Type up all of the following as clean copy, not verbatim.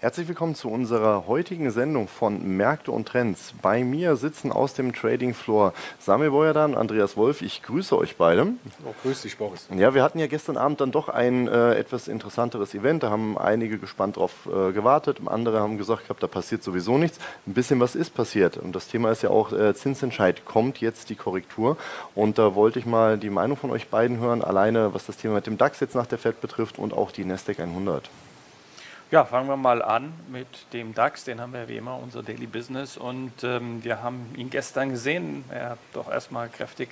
Herzlich willkommen zu unserer heutigen Sendung von Märkte und Trends. Bei mir sitzen aus dem Trading Floor Samir Boyadan und Andreas Wolf. Ich grüße euch beide. Oh, grüß dich, Boris. Ja, wir hatten ja gestern Abend dann doch ein etwas interessanteres Event. Da haben einige gespannt drauf gewartet. Andere haben gesagt, da passiert sowieso nichts. Ein bisschen was ist passiert. Und das Thema ist ja auch Zinsentscheid. Kommt jetzt die Korrektur? Und da wollte ich mal die Meinung von euch beiden hören. Alleine was das Thema mit dem DAX jetzt nach der FED betrifft und auch die Nasdaq 100. Ja, fangen wir mal an mit dem DAX, den haben wir wie immer, unser Daily Business, und wir haben ihn gestern gesehen. Er hat doch erstmal kräftig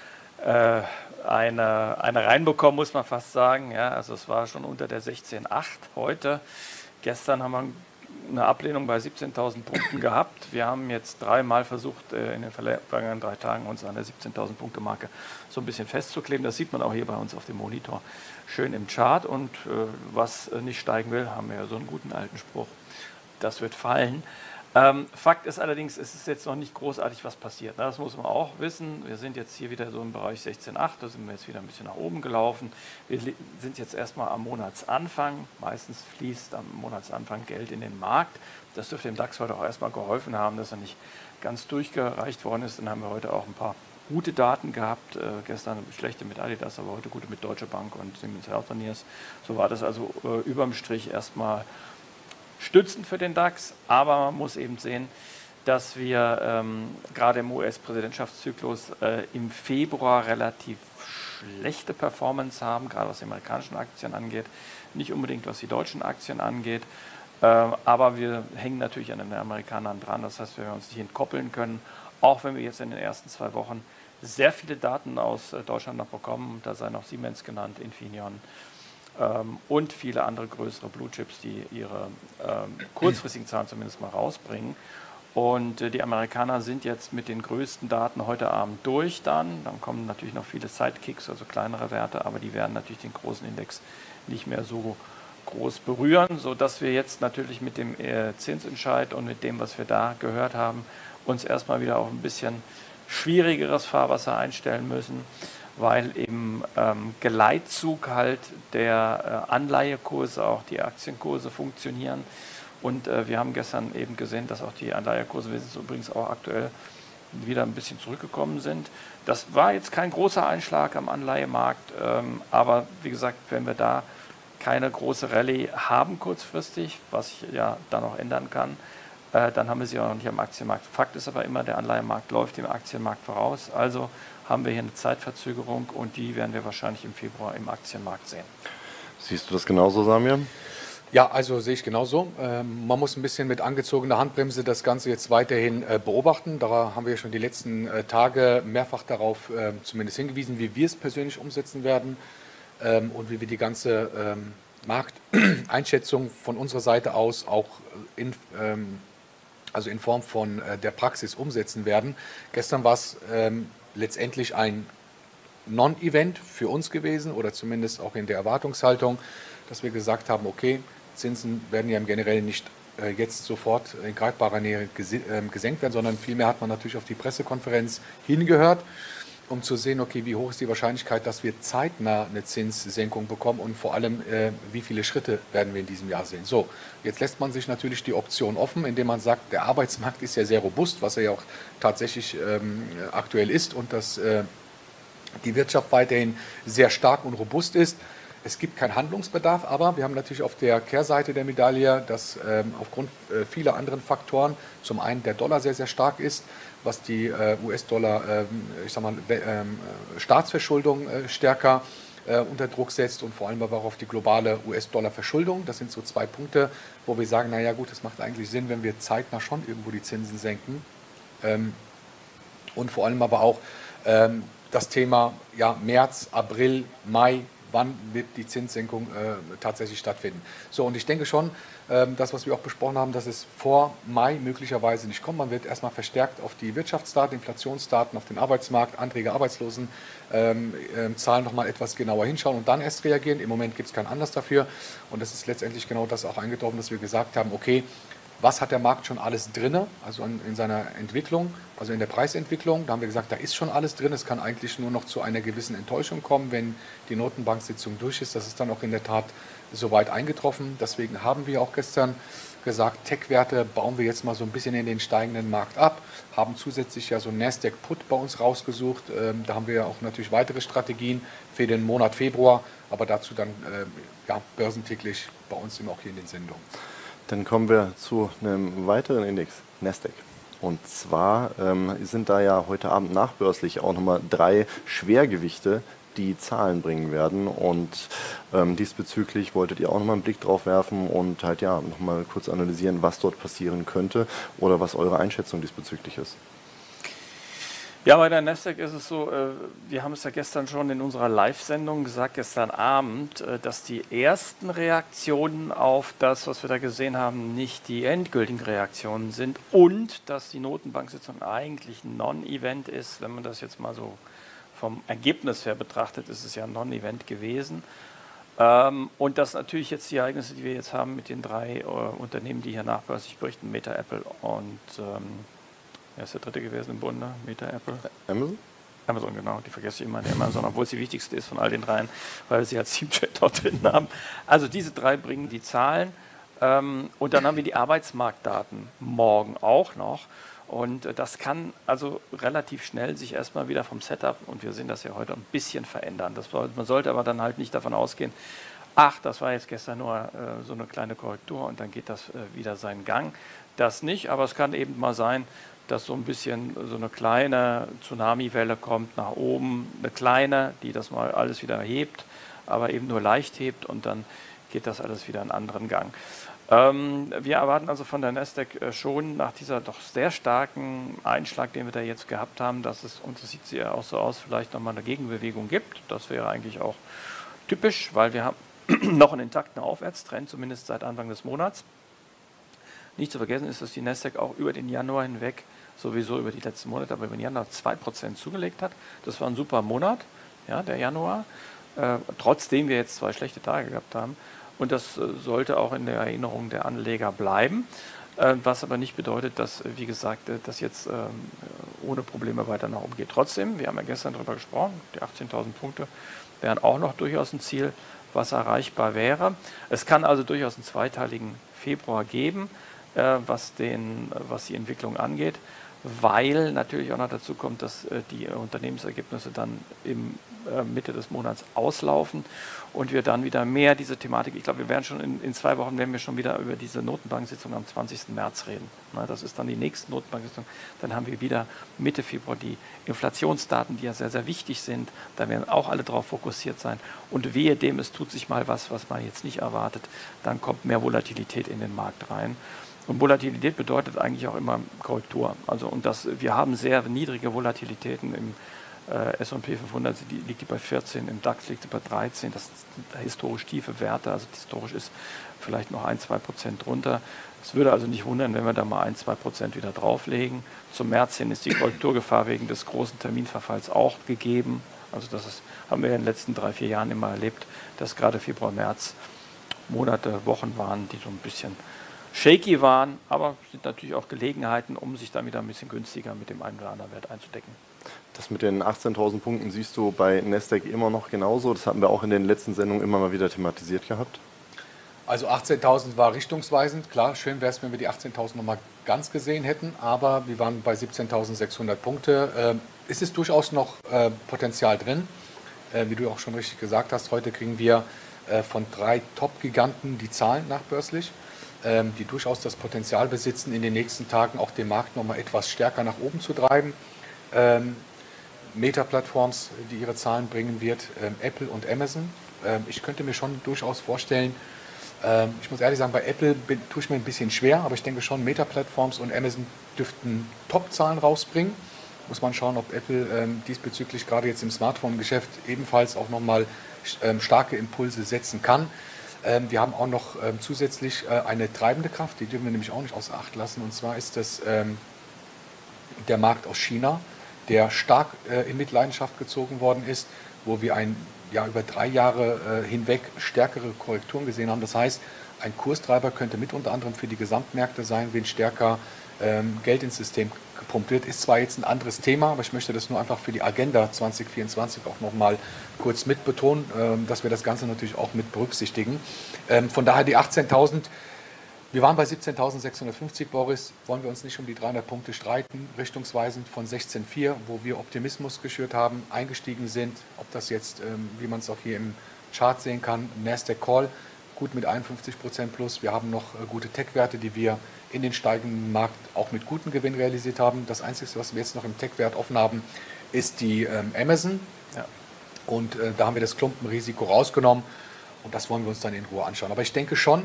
eine reinbekommen, muss man fast sagen. Ja, also es war schon unter der 16,8 heute. Gestern haben wir eine Ablehnung bei 17.000 Punkten gehabt. Wir haben jetzt dreimal versucht, in den vergangenen 3 Tagen uns an der 17.000 Punkte Marke so ein bisschen festzukleben. Das sieht man auch hier bei uns auf dem Monitor schön im Chart. Und was nicht steigen will, haben wir ja so einen guten alten Spruch, das wird fallen. Fakt ist allerdings, es ist jetzt noch nicht großartig was passiert. Das muss man auch wissen. Wir sind jetzt hier wieder so im Bereich 16,8, da sind wir jetzt wieder ein bisschen nach oben gelaufen. Wir sind jetzt erstmal am Monatsanfang. Meistens fließt am Monatsanfang Geld in den Markt. Das dürfte dem DAX heute auch erstmal geholfen haben, dass er nicht ganz durchgereicht worden ist. Dann haben wir heute auch ein paar gute Daten gehabt. Gestern schlechte mit Adidas, aber heute gute mit Deutsche Bank und Siemens Healthineers. So war das also überm Strich erstmal stützend für den DAX, aber man muss eben sehen, dass wir gerade im US-Präsidentschaftszyklus im Februar relativ schlechte Performance haben, gerade was die amerikanischen Aktien angeht, nicht unbedingt was die deutschen Aktien angeht, aber wir hängen natürlich an den Amerikanern dran, das heißt, wenn wir uns nicht entkoppeln können, auch wenn wir jetzt in den ersten 2 Wochen sehr viele Daten aus Deutschland noch bekommen, da sei noch Siemens genannt, Infineon, und viele andere größere Blue Chips, die ihre kurzfristigen Zahlen zumindest mal rausbringen. Und die Amerikaner sind jetzt mit den größten Daten heute Abend durch dann. Dann kommen natürlich noch viele Sidekicks, also kleinere Werte, aber die werden natürlich den großen Index nicht mehr so groß berühren, sodass wir jetzt natürlich mit dem Zinsentscheid und mit dem, was wir da gehört haben, uns erstmal wieder auf ein bisschen schwierigeres Fahrwasser einstellen müssen, weil im Geleitzug halt der Anleihekurse, auch die Aktienkurse funktionieren. Und wir haben gestern eben gesehen, dass auch die Anleihekurse, wir sind übrigens auch aktuell wieder ein bisschen zurückgekommen sind. Das war jetzt kein großer Einschlag am Anleihemarkt, aber wie gesagt, wenn wir da keine große Rallye haben kurzfristig, was sich ja dann noch ändern kann, dann haben wir sie auch noch nicht am Aktienmarkt. Fakt ist aber immer, der Anleihemarkt läuft dem Aktienmarkt voraus, also haben wir hier eine Zeitverzögerung und die werden wir wahrscheinlich im Februar im Aktienmarkt sehen. Siehst du das genauso, Samir? Ja, also sehe ich genauso. Man muss ein bisschen mit angezogener Handbremse das Ganze jetzt weiterhin beobachten. Da haben wir schon die letzten Tage mehrfach darauf zumindest hingewiesen, wie wir es persönlich umsetzen werden und wie wir die ganze Markteinschätzung von unserer Seite aus auch in Form von der Praxis umsetzen werden. Gestern war es letztendlich ein Non-Event für uns gewesen oder zumindest auch in der Erwartungshaltung, dass wir gesagt haben, okay, Zinsen werden ja im Generellen nicht jetzt sofort in greifbarer Nähe gesenkt werden, sondern vielmehr hat man natürlich auf die Pressekonferenz hingehört, um zu sehen, okay, wie hoch ist die Wahrscheinlichkeit, dass wir zeitnah eine Zinssenkung bekommen und vor allem, wie viele Schritte werden wir in diesem Jahr sehen. So, jetzt lässt man sich natürlich die Option offen, indem man sagt, der Arbeitsmarkt ist ja sehr robust, was er ja auch tatsächlich aktuell ist und dass die Wirtschaft weiterhin sehr stark und robust ist. Es gibt keinen Handlungsbedarf, aber wir haben natürlich auf der Kehrseite der Medaille, dass aufgrund vieler anderen Faktoren zum einen der Dollar sehr, sehr stark ist, was die US-Dollar, Staatsverschuldung stärker unter Druck setzt und vor allem aber auch auf die globale US-Dollar-Verschuldung. Das sind so 2 Punkte, wo wir sagen, naja gut, es macht eigentlich Sinn, wenn wir zeitnah schon irgendwo die Zinsen senken. Und vor allem aber auch das Thema März, April, Mai, wann wird die Zinssenkung tatsächlich stattfinden. So, und ich denke schon, das, was wir auch besprochen haben, dass es vor Mai möglicherweise nicht kommt. Man wird erstmal verstärkt auf die Wirtschaftsdaten, Inflationsdaten, auf den Arbeitsmarkt, Anträge, Arbeitslosenzahlen nochmal etwas genauer hinschauen und dann erst reagieren. Im Moment gibt es keinen Anlass dafür und das ist letztendlich genau das auch eingetroffen, dass wir gesagt haben, okay, was hat der Markt schon alles drin, also in seiner Entwicklung, also in der Preisentwicklung. Da haben wir gesagt, da ist schon alles drin. Es kann eigentlich nur noch zu einer gewissen Enttäuschung kommen, wenn die Notenbank-Sitzung durch ist. Das ist dann auch in der Tat soweit eingetroffen. Deswegen haben wir auch gestern gesagt, Tech-Werte bauen wir jetzt mal so ein bisschen in den steigenden Markt ab, haben zusätzlich ja so ein Nasdaq-Put bei uns rausgesucht. Da haben wir ja auch natürlich weitere Strategien für den Monat Februar, aber dazu dann ja, börsentäglich bei uns immer auch hier in den Sendungen. Dann kommen wir zu einem weiteren Index, Nasdaq. Und zwar sind da ja heute Abend nachbörslich auch nochmal 3 Schwergewichte, die Zahlen bringen werden. Und diesbezüglich wolltet ihr auch nochmal einen Blick drauf werfen und halt ja nochmal kurz analysieren, was dort passieren könnte oder was eure Einschätzung diesbezüglich ist. Ja, bei der Nasdaq ist es so, wir haben es ja gestern schon in unserer Live-Sendung gesagt, gestern Abend, dass die ersten Reaktionen auf das, was wir da gesehen haben, nicht die endgültigen Reaktionen sind und dass die Notenbank-Sitzung eigentlich ein Non-Event ist. Wenn man das jetzt mal so vom Ergebnis her betrachtet, ist es ja ein Non-Event gewesen. Und dass natürlich jetzt die Ereignisse, die wir jetzt haben mit den 3 Unternehmen, die hier nachbörslich berichten, Meta, Apple und wer ist der dritte gewesen im Bunde? Meta, Apple? Amazon? Amazon, genau. Die vergesse ich immer, die Amazon, obwohl es die wichtigste ist von all den 3, weil wir sie als Teamchat dort drin haben. Also diese 3 bringen die Zahlen. Und dann haben wir die Arbeitsmarktdaten morgen auch noch. Und das kann also relativ schnell sich erstmal wieder vom Setup, und wir sehen das ja heute, ein bisschen verändern. Man sollte aber dann halt nicht davon ausgehen, ach, das war jetzt gestern nur so eine kleine Korrektur und dann geht das wieder seinen Gang. Das nicht, aber es kann eben mal sein, dass so ein bisschen so eine kleine Tsunami-Welle kommt nach oben, eine kleine, die das mal alles wieder hebt, aber eben nur leicht hebt und dann geht das alles wieder einen anderen Gang. Wir erwarten also von der Nasdaq schon nach dieser doch sehr starken Einschlag, den wir da jetzt gehabt haben, dass es, und das sieht ja auch so aus, vielleicht nochmal eine Gegenbewegung gibt. Das wäre eigentlich auch typisch, weil wir haben noch einen intakten Aufwärtstrend, zumindest seit Anfang des Monats. Nicht zu vergessen ist, dass die Nasdaq auch über den Januar hinweg, sowieso über die letzten Monate, aber über den Januar 2% zugelegt hat. Das war ein super Monat, ja, der Januar, trotzdem wir jetzt 2 schlechte Tage gehabt haben. Und das sollte auch in der Erinnerung der Anleger bleiben, was aber nicht bedeutet, dass, wie gesagt, das jetzt ohne Probleme weiter nach oben geht. Trotzdem, wir haben ja gestern darüber gesprochen, die 18.000 Punkte wären auch noch durchaus ein Ziel, was erreichbar wäre. Es kann also durchaus einen zweiteiligen Februar geben, was die Entwicklung angeht, weil natürlich auch noch dazu kommt, dass die Unternehmensergebnisse dann im Mitte des Monats auslaufen und wir dann wieder mehr diese Thematik, ich glaube, wir werden schon in 2 Wochen werden wir schon wieder über diese Notenbank-Sitzung am 20. März reden. Na, das ist dann die nächste Notenbank-Sitzung. Dann haben wir wieder Mitte Februar die Inflationsdaten, die ja sehr, sehr wichtig sind. Da werden auch alle darauf fokussiert sein. Und wehe dem, es tut sich mal was man jetzt nicht erwartet, dann kommt mehr Volatilität in den Markt rein. Und Volatilität bedeutet eigentlich auch immer Korrektur. Also, und wir haben sehr niedrige Volatilitäten im S&P 500 liegt die bei 14, im DAX liegt sie bei 13, das sind historisch tiefe Werte, also historisch ist vielleicht noch 1-2% drunter. Es würde also nicht wundern, wenn wir da mal 1-2% wieder drauflegen. Zum März hin ist die Korrekturgefahr wegen des großen Terminverfalls auch gegeben. Also haben wir in den letzten 3-4 Jahren immer erlebt, dass gerade Februar, März Monate, Wochen waren, die so ein bisschen shaky waren, aber sind natürlich auch Gelegenheiten, um sich dann wieder ein bisschen günstiger mit dem einen oder anderen Wert einzudecken. Das mit den 18.000 Punkten siehst du bei Nasdaq immer noch genauso. Das hatten wir auch in den letzten Sendungen immer mal wieder thematisiert gehabt. Also 18.000 war richtungsweisend. Klar, schön wäre es, wenn wir die 18.000 nochmal ganz gesehen hätten, aber wir waren bei 17.600 Punkte. Es ist durchaus noch Potenzial drin. Wie du auch schon richtig gesagt hast, heute kriegen wir von 3 Top-Giganten die Zahlen nachbörslich, die durchaus das Potenzial besitzen, in den nächsten Tagen auch den Markt nochmal etwas stärker nach oben zu treiben. Meta-Plattforms, die ihre Zahlen bringen wird, Apple und Amazon. Ich könnte mir schon durchaus vorstellen, ich muss ehrlich sagen, bei Apple tue ich mir ein bisschen schwer, aber ich denke schon, Meta-Plattforms und Amazon dürften Top-Zahlen rausbringen. Muss man schauen, ob Apple diesbezüglich gerade jetzt im Smartphone-Geschäft ebenfalls auch nochmal starke Impulse setzen kann. Wir haben auch noch zusätzlich eine treibende Kraft, die dürfen wir nämlich auch nicht außer Acht lassen, und zwar ist das der Markt aus China, der stark in Mitleidenschaft gezogen worden ist, wo wir über 3 Jahre hinweg stärkere Korrekturen gesehen haben. Das heißt, Ein Kurstreiber könnte mit unter anderem für die Gesamtmärkte sein, wenn stärker Geld ins System gepumpt wird. Ist zwar jetzt ein anderes Thema, aber ich möchte das nur einfach für die Agenda 2024 auch nochmal kurz mit betonen, dass wir das Ganze natürlich auch mit berücksichtigen. Von daher die 18.000. Wir waren bei 17.650, Boris. Wollen wir uns nicht um die 300 Punkte streiten? Richtungsweisend von 16.4, wo wir Optimismus geschürt haben, eingestiegen sind. Ob das jetzt, wie man es auch hier im Chart sehen kann, Nasdaq Call, gut mit 51% plus. Wir haben noch gute Tech-Werte, die wir in den steigenden Markt auch mit gutem Gewinn realisiert haben. Das Einzige, was wir jetzt noch im Tech-Wert offen haben, ist die Amazon. Ja. Und da haben wir das Klumpenrisiko rausgenommen. Und das wollen wir uns dann in Ruhe anschauen. Aber ich denke schon,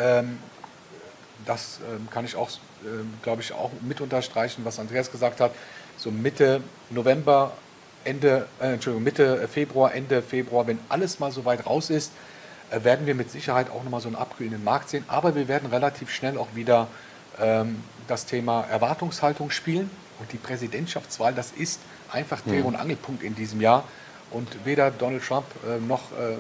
das kann ich auch, glaube ich, auch mit unterstreichen, was Andreas gesagt hat. So Mitte November, Mitte Februar, Ende Februar, wenn alles mal so weit raus ist, werden wir mit Sicherheit auch nochmal so einen abkühlenden Markt sehen. Aber wir werden relativ schnell auch wieder das Thema Erwartungshaltung spielen. Und die Präsidentschaftswahl, das ist einfach Dreh- und Angelpunkt in diesem Jahr. Und weder Donald Trump noch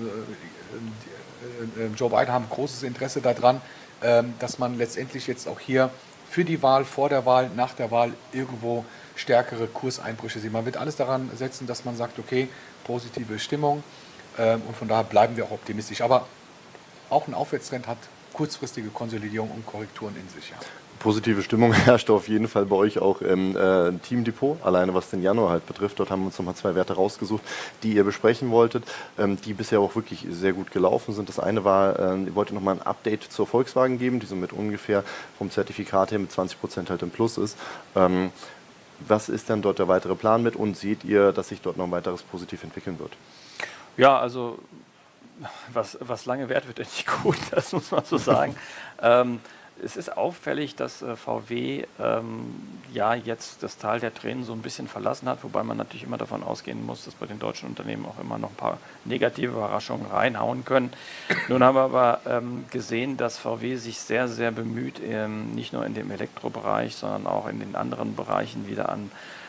Joe Biden haben großes Interesse daran, dass man letztendlich jetzt auch hier für die Wahl, vor der Wahl, nach der Wahl irgendwo stärkere Kurseinbrüche sieht. Man wird alles daran setzen, dass man sagt, okay, positive Stimmung, und von daher bleiben wir auch optimistisch. Aber auch ein Aufwärtstrend hat kurzfristige Konsolidierung und Korrekturen in sich. Ja. Positive Stimmung herrscht auf jeden Fall bei euch auch im Teamdepot, alleine was den Januar halt betrifft. Dort haben wir uns nochmal 2 Werte rausgesucht, die ihr besprechen wolltet, die bisher auch wirklich sehr gut gelaufen sind. Das eine war, ihr wolltet nochmal ein Update zur Volkswagen geben, die so mit ungefähr vom Zertifikat her mit 20% halt im Plus ist. Was ist dann dort der weitere Plan mit und seht ihr, dass sich dort noch ein weiteres positiv entwickeln wird? Ja, also was lange währt, wird ja nicht gut, das muss man so sagen. Es ist auffällig, dass VW ja jetzt das Tal der Tränen so ein bisschen verlassen hat, wobei man natürlich immer davon ausgehen muss, dass bei den deutschen Unternehmen auch immer noch ein paar negative Überraschungen reinhauen können. Nun haben wir aber gesehen, dass VW sich sehr, sehr bemüht, nicht nur in dem Elektrobereich, sondern auch in den anderen Bereichen wieder an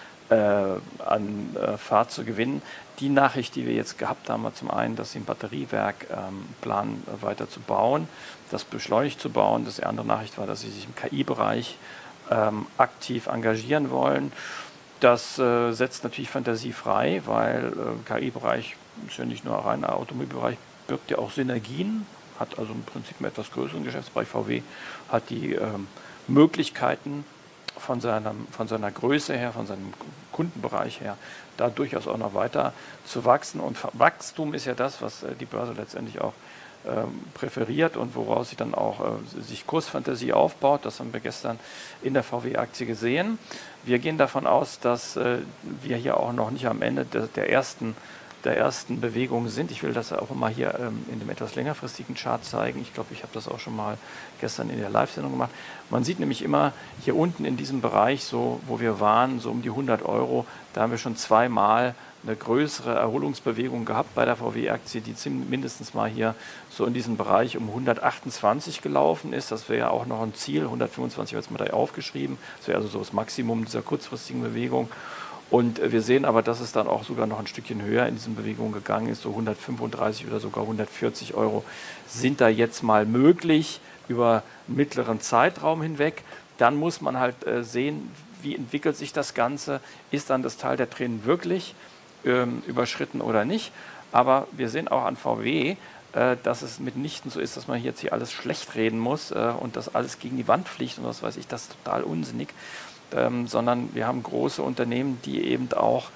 Fahrt zu gewinnen. Die Nachricht, die wir jetzt gehabt haben, war zum einen, dass sie ein Batteriewerk planen, weiter zu bauen, das beschleunigt zu bauen. Die andere Nachricht war, dass sie sich im KI-Bereich aktiv engagieren wollen. Das setzt natürlich Fantasie frei, weil KI-Bereich ist ja nicht nur rein Automobilbereich, birgt ja auch Synergien, hat also im Prinzip einen etwas größeren Geschäftsbereich. VW hat die Möglichkeiten, von seiner Größe her, von seinem Kundenbereich her, da durchaus auch noch weiter zu wachsen. Und Wachstum ist ja das, was die Börse letztendlich auch präferiert und woraus sie dann auch sich Kursfantasie aufbaut. Das haben wir gestern in der VW-Aktie gesehen. Wir gehen davon aus, dass wir hier auch noch nicht am Ende der ersten Bewegungen sind. Ich will das auch mal hier in dem etwas längerfristigen Chart zeigen. Ich glaube, ich habe das auch schon mal gestern in der Live-Sendung gemacht. Man sieht nämlich immer hier unten in diesem Bereich, so wo wir waren, so um die 100 Euro, da haben wir schon zweimal eine größere Erholungsbewegung gehabt bei der VW-Aktie, die mindestens mal hier so in diesem Bereich um 128 gelaufen ist. Das wäre ja auch noch ein Ziel, 125 wird es mal da aufgeschrieben. Das wäre also so das Maximum dieser kurzfristigen Bewegung. Und wir sehen aber, dass es dann auch sogar noch ein Stückchen höher in diesen Bewegungen gegangen ist, so 135 oder sogar 140 Euro sind da jetzt mal möglich über einen mittleren Zeitraum hinweg. Dann muss man halt sehen, wie entwickelt sich das Ganze, ist dann das Tal der Tränen wirklich überschritten oder nicht. Aber wir sehen auch an VW, dass es mitnichten so ist, dass man jetzt hier alles schlecht reden muss und dass alles gegen die Wand fliegt und was weiß ich, das ist total unsinnig. Sondern wir haben große Unternehmen, die eben auch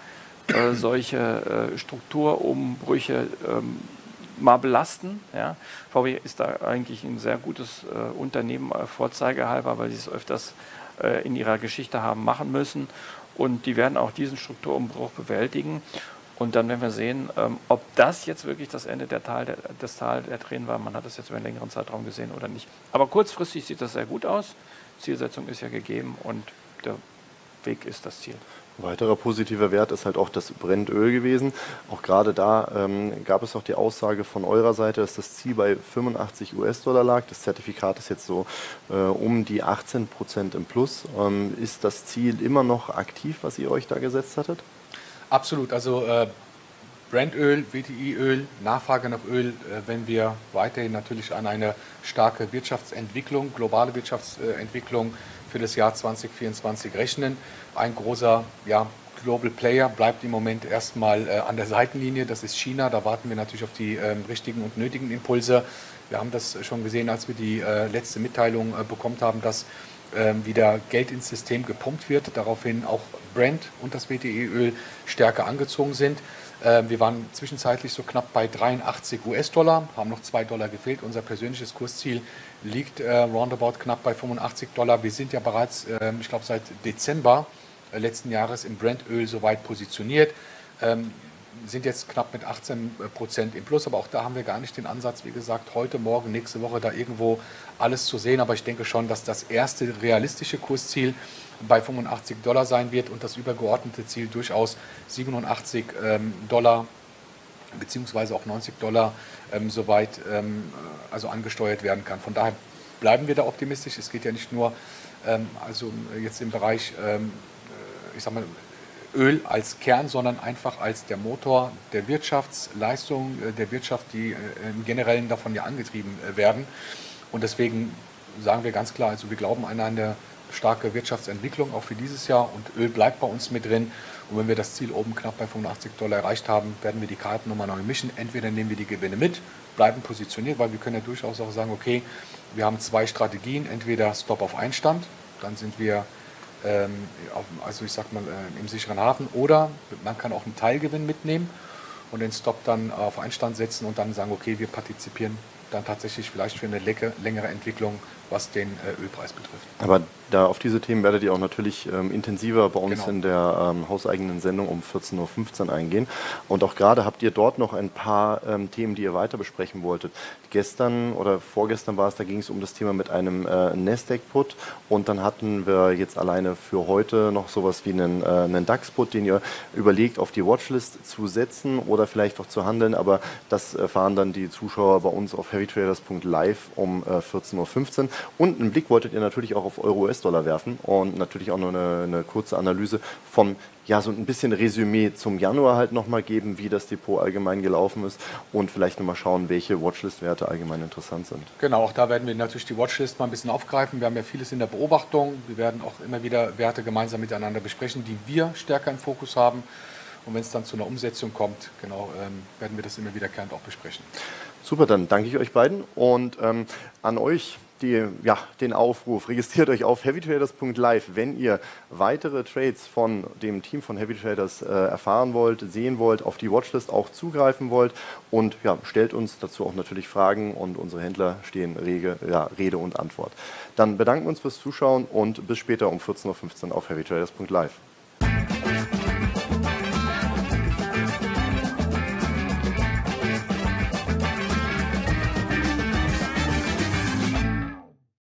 solche Strukturumbrüche mal belasten. Ja. VW ist da eigentlich ein sehr gutes Unternehmen, vorzeigehalber, weil sie es öfters in ihrer Geschichte haben machen müssen. Und die werden auch diesen Strukturumbruch bewältigen. Und dann werden wir sehen, ob das jetzt wirklich das Ende des Tal der Tränen war. Man hat das jetzt über einen längeren Zeitraum gesehen oder nicht. Aber kurzfristig sieht das sehr gut aus. Zielsetzung ist ja gegeben und der Weg ist das Ziel. Ein weiterer positiver Wert ist halt auch das Brennöl gewesen. Auch gerade da gab es auch die Aussage von eurer Seite, dass das Ziel bei 85 US-Dollar lag. Das Zertifikat ist jetzt so um die 18% im Plus. Ist das Ziel immer noch aktiv, was ihr euch da gesetzt hattet? Absolut. Also Brandöl, WTI-Öl, Nachfrage nach Öl, wenn wir weiterhin natürlich an eine starke Wirtschaftsentwicklung, globale Wirtschaftsentwicklung für das Jahr 2024 rechnen. Ein großer Global Player bleibt im Moment erstmal an der Seitenlinie, das ist China. Da warten wir natürlich auf die richtigen und nötigen Impulse. Wir haben das schon gesehen, als wir die letzte Mitteilung bekommen haben, dass wieder Geld ins System gepumpt wird, daraufhin auch Brent und das WTI-Öl stärker angezogen sind. Wir waren zwischenzeitlich so knapp bei 83 US-Dollar, haben noch $2 gefehlt. Unser persönliches Kursziel liegt roundabout knapp bei $85. Wir sind ja bereits, ich glaube, seit Dezember letzten Jahres im Brent-Öl soweit positioniert. Sind jetzt knapp mit 18% im Plus, aber auch da haben wir gar nicht den Ansatz, wie gesagt, heute, morgen, nächste Woche da irgendwo alles zu sehen. Aber ich denke schon, dass das erste realistische Kursziel bei $85 sein wird und das übergeordnete Ziel durchaus $87 beziehungsweise auch $90 soweit also angesteuert werden kann. Von daher bleiben wir da optimistisch. Es geht ja nicht nur also jetzt im Bereich, ich sag mal, Öl als Kern, sondern einfach als der Motor der Wirtschaftsleistung, der Wirtschaft, die im Generellen davon ja angetrieben werden. Und deswegen sagen wir ganz klar, also wir glauben an eine starke Wirtschaftsentwicklung auch für dieses Jahr und Öl bleibt bei uns mit drin. Und wenn wir das Ziel oben knapp bei $85 erreicht haben, werden wir die Karten nochmal neu mischen. Entweder nehmen wir die Gewinne mit, bleiben positioniert, weil wir können ja durchaus auch sagen, okay, wir haben zwei Strategien, entweder Stop auf Einstand, dann sind wir also ich sag mal im sicheren Hafen, oder man kann auch einen Teilgewinn mitnehmen und den Stop dann auf Einstand setzen und dann sagen, okay, wir partizipieren dann tatsächlich vielleicht für eine längere Entwicklung, was den Ölpreis betrifft. Aber da auf diese Themen werdet ihr auch natürlich intensiver bei uns in der hauseigenen Sendung um 14:15 Uhr eingehen. Und auch gerade habt ihr dort noch ein paar Themen, die ihr weiter besprechen wolltet. Gestern oder vorgestern war es, da ging es um das Thema mit einem Nasdaq-Put und dann hatten wir jetzt alleine für heute noch sowas wie einen DAX-Put, den ihr überlegt, auf die Watchlist zu setzen oder vielleicht auch zu handeln, aber das erfahren dann die Zuschauer bei uns auf heavytraders.live um 14:15 Uhr. Und einen Blick wolltet ihr natürlich auch auf Euro-US-Dollar werfen und natürlich auch noch eine kurze Analyse von, ja, so ein bisschen Resümee zum Januar halt nochmal geben, wie das Depot allgemein gelaufen ist und vielleicht nochmal schauen, welche Watchlist-Werte allgemein interessant sind. Genau, auch da werden wir natürlich die Watchlist mal ein bisschen aufgreifen. Wir haben ja vieles in der Beobachtung. Wir werden auch immer wieder Werte gemeinsam miteinander besprechen, die wir stärker im Fokus haben. Und wenn es dann zu einer Umsetzung kommt, genau, werden wir das immer wiederkehrend auch besprechen. Super, dann danke ich euch beiden und an euch den Aufruf. Registriert euch auf heavytraders.live, wenn ihr weitere Trades von dem Team von Heavy Traders erfahren wollt, sehen wollt, auf die Watchlist auch zugreifen wollt und stellt uns dazu auch natürlich Fragen und unsere Händler stehen Rede und Antwort. Dann bedanken wir uns fürs Zuschauen und bis später um 14:15 Uhr auf heavytraders.live.